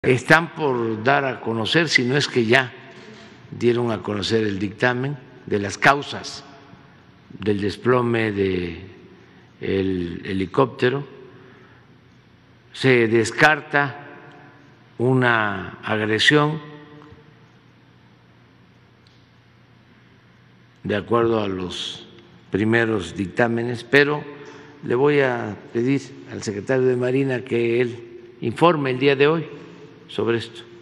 Están por dar a conocer, si no es que ya dieron a conocer el dictamen de las causas del desplome del helicóptero. Se descarta una agresión de acuerdo a los primeros dictámenes, pero le voy a pedir al secretario de Marina que él informe el día de hoy sobre esto.